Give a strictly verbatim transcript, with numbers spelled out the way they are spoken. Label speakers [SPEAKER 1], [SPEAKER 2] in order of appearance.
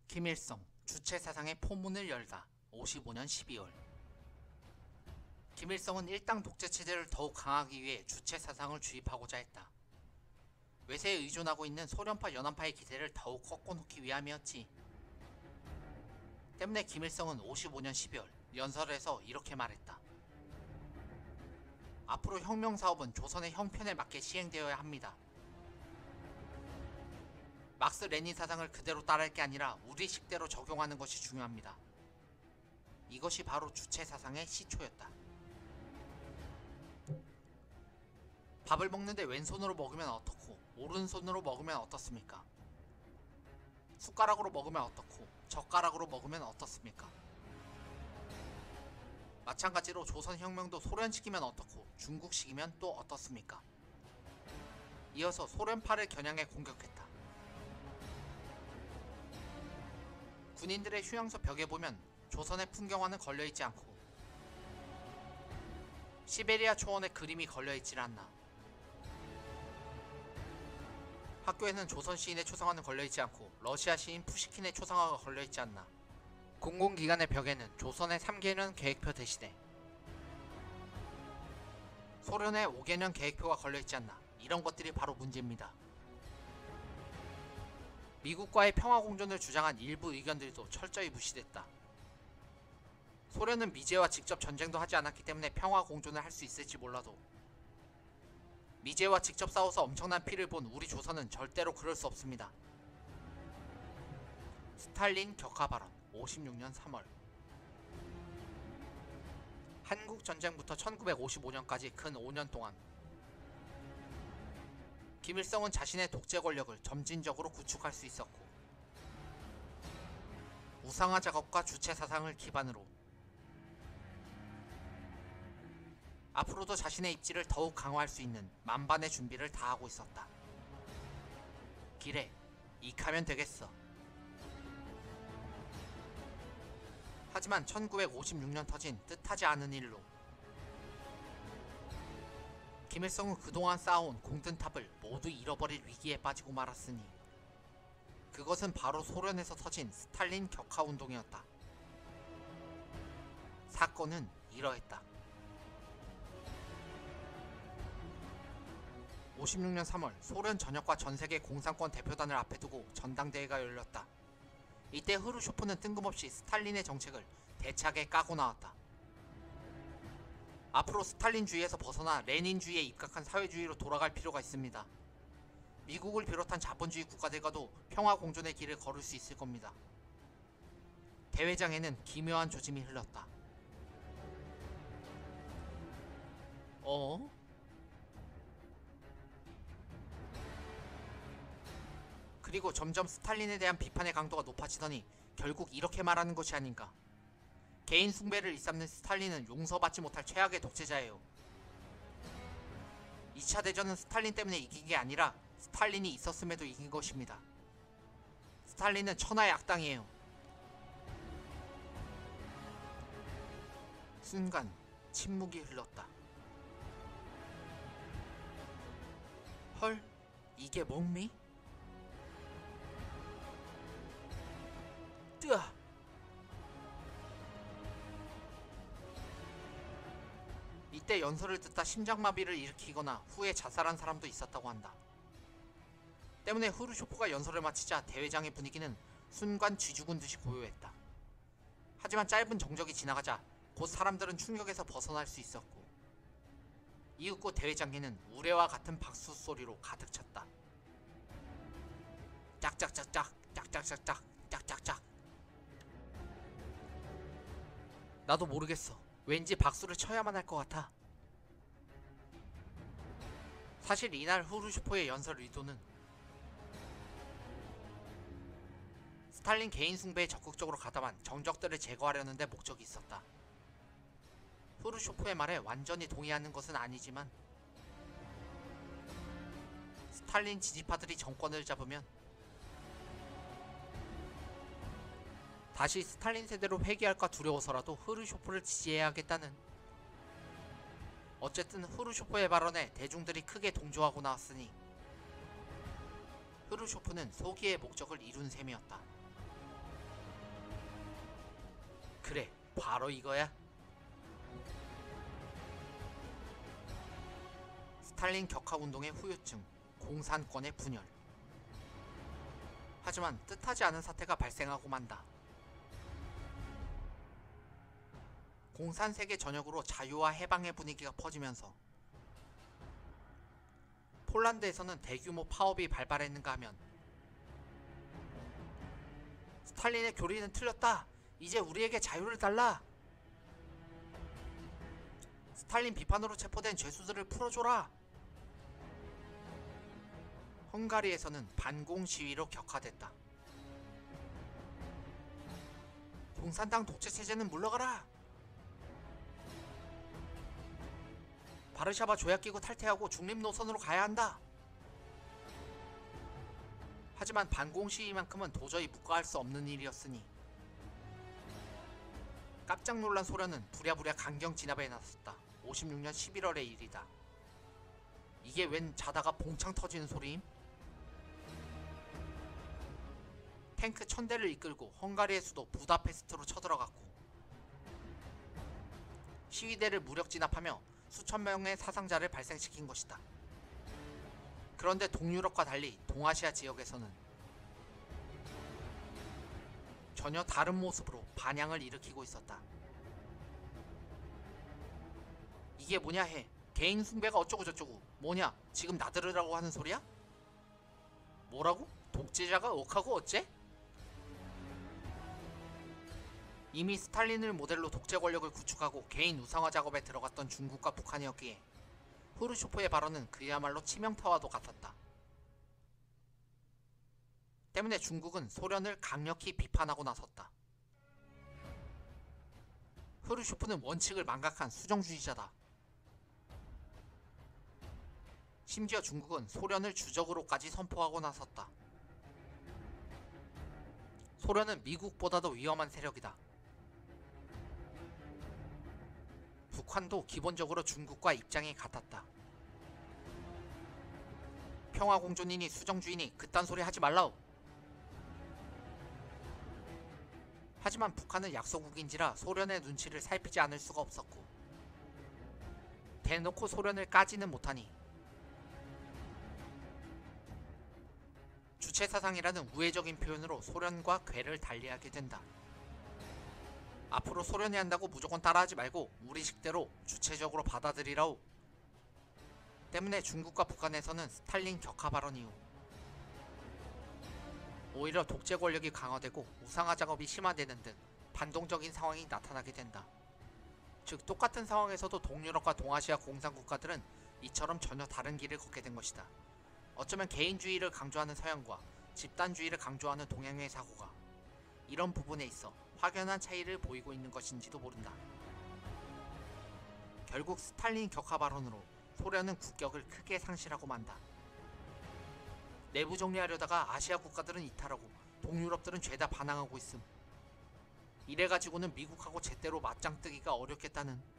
[SPEAKER 1] 김일성, 주체사상의 포문을 열다. 오십오 년 십이월. 김일성은 일당 독재체제를 더욱 강하기 위해 주체사상을 주입하고자 했다. 외세에 의존하고 있는 소련파 연합파의 기세를 더욱 꺾어놓기 위함이었지. 때문에 김일성은 오십오 년 십이월 연설에서 이렇게 말했다. 앞으로 혁명사업은 조선의 형편에 맞게 시행되어야 합니다. 막스 레닌 사상을 그대로 따를 게 아니라 우리 식대로 적용하는 것이 중요합니다. 이것이 바로 주체사상의 시초였다. 밥을 먹는데 왼손으로 먹으면 어떻고 오른손으로 먹으면 어떻습니까? 숟가락으로 먹으면 어떻고 젓가락으로 먹으면 어떻습니까? 마찬가지로 조선혁명도 소련식이면 어떻고 중국식이면 또 어떻습니까? 이어서 소련파를 겨냥해 공격했다. 군인들의 휴양소 벽에 보면 조선의 풍경화는 걸려있지 않고 시베리아 초원의 그림이 걸려있질 않나. 학교에는 조선 시인의 초상화는 걸려있지 않고 러시아 시인 푸시킨의 초상화가 걸려있지 않나. 공공기관의 벽에는 조선의 삼 개년 계획표 대신에 소련의 오 개년 계획표가 걸려있지 않나. 이런 것들이 바로 문제입니다. 미국과의 평화공존을 주장한 일부 의견들도 철저히 무시됐다. 소련은 미제와 직접 전쟁도 하지 않았기 때문에 평화공존을 할 수 있을지 몰라도 미제와 직접 싸워서 엄청난 피를 본 우리 조선은 절대로 그럴 수 없습니다. 스탈린 격하 발언. 오십육 년 삼월. 한국전쟁부터 천구백오십오 년까지 근 오 년 동안 김일성은 자신의 독재 권력을 점진적으로 구축할 수 있었고 우상화 작업과 주체사상을 기반으로 앞으로도 자신의 입지를 더욱 강화할 수 있는 만반의 준비를 다하고 있었다. 기래, 익하면 되겠어. 하지만 천구백오십육 년 터진 뜻하지 않은 일로 김일성은 그동안 쌓아온 공든탑을 모두 잃어버릴 위기에 빠지고 말았으니 그것은 바로 소련에서 터진 스탈린 격하 운동이었다. 사건은 이러했다. 오십육 년 삼월 소련 전역과 전세계 공산권 대표단을 앞에 두고 전당대회가 열렸다. 이때 흐루쇼프는 뜬금없이 스탈린의 정책을 대차게 까고 나왔다. 앞으로 스탈린주의에서 벗어나 레닌주의에 입각한 사회주의로 돌아갈 필요가 있습니다. 미국을 비롯한 자본주의 국가들과도 평화공존의 길을 걸을 수 있을 겁니다. 대회장에는 기묘한 조짐이 흘렀다. 어? 그리고 점점 스탈린에 대한 비판의 강도가 높아지더니 결국 이렇게 말하는 것이 아닌가. 개인 숭배를 일삼는 스탈린은 용서받지 못할 최악의 독재자예요. 이 차 대전은 스탈린 때문에 이긴 게 아니라 스탈린이 있었음에도 이긴 것입니다. 스탈린은 천하의 악당이에요. 순간 침묵이 흘렀다. 헐? 이게 몽미? 뜨아! 이때 연설을 듣다 심장마비를 일으키거나 후에 자살한 사람도 있었다고 한다. 때문에 후르쇼프가 연설을 마치자 대회장의 분위기는 순간 쥐죽은 듯이 고요했다. 하지만 짧은 정적이 지나가자 곧 사람들은 충격에서 벗어날 수 있었고 이윽고 대회장에는 우레와 같은 박수 소리로 가득 찼다. 짝짝짝짝 짝짝짝짝 짝짝짝. 나도 모르겠어. 왠지 박수를 쳐야만 할 것 같아. 사실 이날 후르쇼프의 연설 의도는 스탈린 개인 숭배에 적극적으로 가담한 정적들을 제거하려는 데 목적이 있었다. 후르쇼프의 말에 완전히 동의하는 것은 아니지만 스탈린 지지파들이 정권을 잡으면 다시 스탈린 세대로 회귀할까 두려워서라도 후르쇼프를 지지해야겠다는. 어쨌든 후르쇼프의 발언에 대중들이 크게 동조하고 나왔으니 후르쇼프는 소기의 목적을 이룬 셈이었다. 그래, 바로 이거야. 스탈린 격하 운동의 후유증, 공산권의 분열. 하지만 뜻하지 않은 사태가 발생하고 만다. 공산 세계 전역으로 자유와 해방의 분위기가 퍼지면서 폴란드에서는 대규모 파업이 발발했는가 하면 스탈린의 교리는 틀렸다. 이제 우리에게 자유를 달라. 스탈린 비판으로 체포된 죄수들을 풀어줘라. 헝가리에서는 반공 시위로 격화됐다. 공산당 독재 체제는 물러가라. 바르샤바 조약기구 탈퇴하고 중립 노선으로 가야 한다. 하지만 반공 시위만큼은 도저히 묵과할 수 없는 일이었으니 깜짝 놀란 소련은 부랴부랴 강경 진압에 나섰다. 오십육 년 십일월의 일이다. 이게 웬 자다가 봉창 터지는 소리임? 탱크 천 대를 이끌고 헝가리의 수도 부다페스트로 쳐들어갔고 시위대를 무력 진압하며 수천 명의 사상자를 발생시킨 것이다. 그런데 동유럽과 달리 동아시아 지역에서는 전혀 다른 모습으로 반향을 일으키고 있었다. 이게 뭐냐 해. 개인 숭배가 어쩌고저쩌고. 뭐냐 지금 나들으라고 하는 소리야? 뭐라고? 독재자가 억하고 어째? 이미 스탈린을 모델로 독재 권력을 구축하고 개인 우상화 작업에 들어갔던 중국과 북한이었기에 후르쇼프의 발언은 그야말로 치명타와도 같았다. 때문에 중국은 소련을 강력히 비판하고 나섰다. 후르쇼프는 원칙을 망각한 수정주의자다. 심지어 중국은 소련을 주적으로까지 선포하고 나섰다. 소련은 미국보다도 위험한 세력이다. 북한도 기본적으로 중국과 입장이 같았다. 평화공존이니 수정주의니 그딴 소리 하지 말라우. 하지만 북한은 약소국인지라 소련의 눈치를 살피지 않을 수가 없었고 대놓고 소련을 까지는 못하니 주체사상이라는 우회적인 표현으로 소련과 궤를 달리하게 된다. 앞으로 소련이 한다고 무조건 따라하지 말고 우리 식대로 주체적으로 받아들이라우. 때문에 중국과 북한에서는 스탈린 격하 발언 이후 오히려 독재 권력이 강화되고 우상화 작업이 심화되는 등 반동적인 상황이 나타나게 된다. 즉 똑같은 상황에서도 동유럽과 동아시아 공산국가들은 이처럼 전혀 다른 길을 걷게 된 것이다. 어쩌면 개인주의를 강조하는 서양과 집단주의를 강조하는 동양의 사고가 이런 부분에 있어 확연한 차이를 보이고 있는 것인지도 모른다. 결국 스탈린 격하 발언으로 소련은 국격을 크게 상실하고 만다. 내부 정리하려다가 아시아 국가들은 이탈하고 동유럽들은 죄다 반항하고 있음. 이래가지고는 미국하고 제대로 맞짱 뜨기가 어렵겠다는